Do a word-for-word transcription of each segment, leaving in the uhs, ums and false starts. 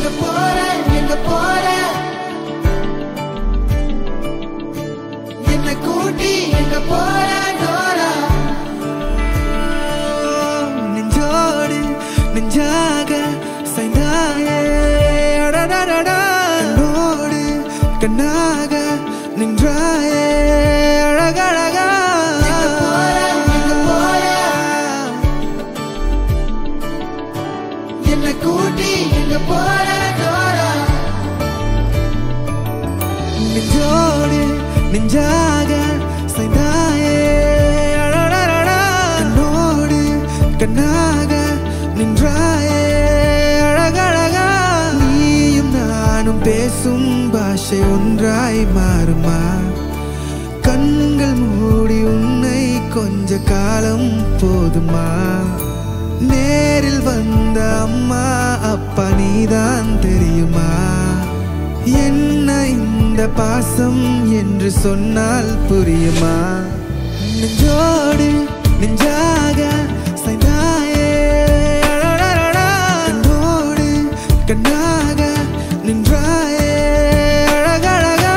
எங்க போற எங்க போற என்ன கூட்டி எங்க போற டோரா நெஞ்சோடு நெஞ்சாக சாய்ந்தாயே அடடடடா கண்ணோடு கண்ணாக நின்றாயே அழகழகா என்ன கூட்டி எங்க போற டோரா நெஞ்சோடு நெஞ்சாக சாய்ந்தாயே அடடடடா கண்ணோடு கண்ணாக நின்றாயே அழகழகா நீயும் நானும் பேசும் பாஷை ஒன்றாய் மாறுமா கண்கள் மூடி உன்னை கொஞ்ச காலம் போதுமா நேரில் வந்த அம்மா அப்பா நீதான் தெரியுமா என்ன இந்த பாசம் என்று சொன்னால் புரியுமா நெஞ்சோடு நெஞ்சாக சாய்ந்தாயே அடடடடா கண்ணோடு கண்ணாக நின்றாயே அழகழகா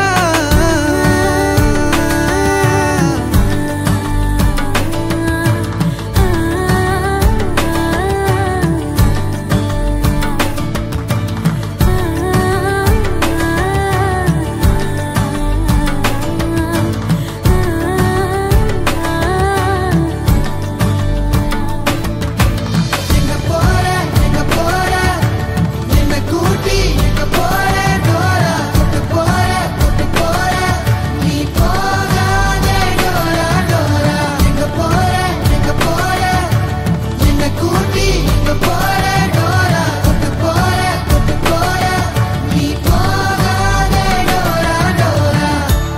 எங்க போற எங்க போற என்ன கூட்டி எங்க போற டோரா கூட்டு போற கூட்டு போற நீ போகாதே டோரா டோரா எங்க போற எங்க போற என்ன கூட்டி எங்க போற டோரா கூட்டு போற கூட்டு போற நீ போகாதே டோரா டோரா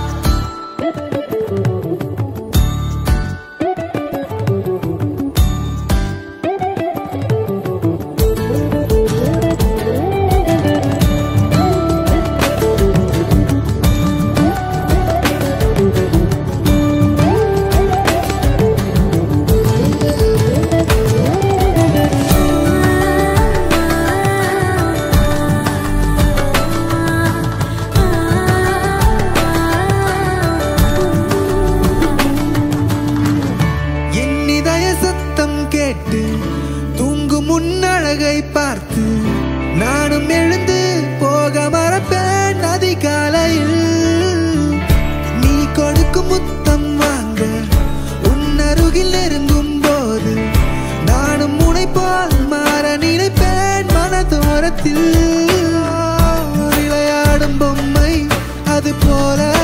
என் இதய சத்தம் கேட்டு தூங்கும் முன்னழகை பார்த்து நானும் எழுந்து போக மறப்பேன் அதிகாலையில் நீ கொடுக்கும் முத்தம் வாங்க உன் அருகில் நெருங்கும் போது நானும் முனை போல் மாற நினைப்பேன் மனதோரத்தில் விளையாடும் பொம்மை அது போல